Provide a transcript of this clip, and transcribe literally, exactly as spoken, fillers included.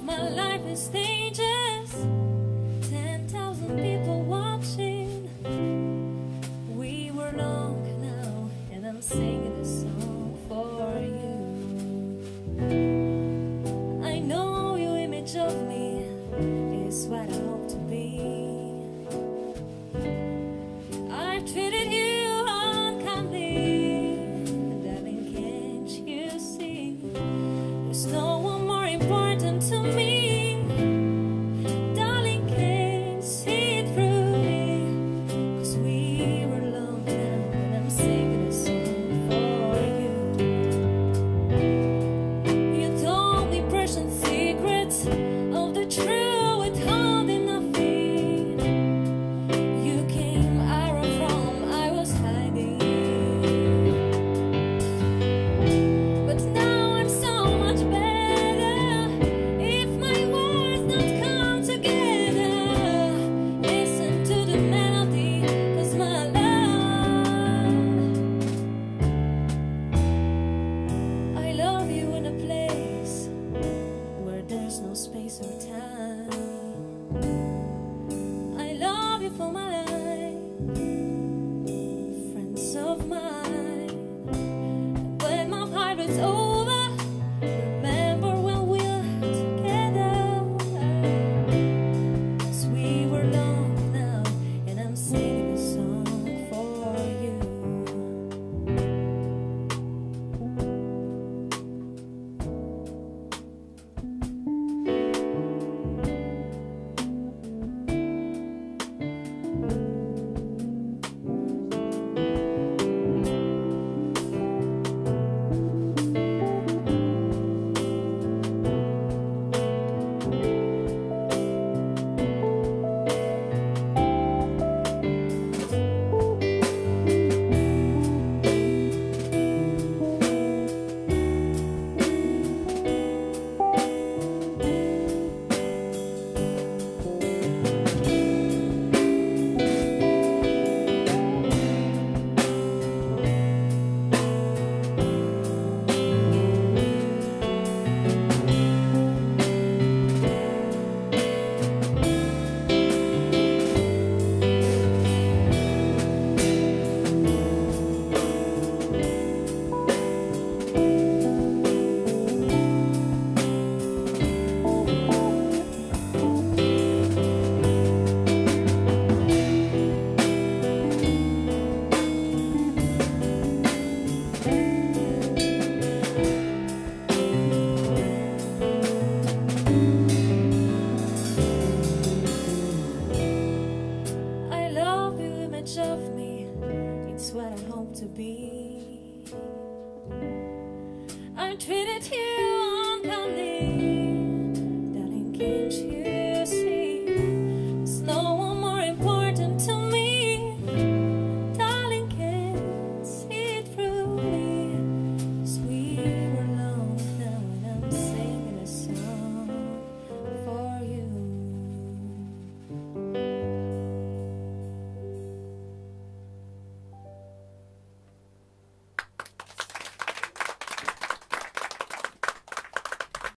my life is stages, ten thousand people watching. We were long now, and I'm singing a song for you. I know your image of me is what I hope to be. I've treated you unkindly, darling, can't you see? There's no one more important to me. Darling, can't see it through me. 'Cause we were alone now, and I'm singing a song for you. You told me precious secrets of the truth, withholding nothing. You came out from I was hiding. But now I'm so much better. If my words don't come together, listen to the melody, 'cause my love, I love you in a place where there's no space or time. I love you for my life, friends of mine. When my heart is over, remember when we were together. 'Cause we were alone now, and I'm singing a song for you. I love you, image of me, it's what I hope to be. I treated you unkindly, darling, can't you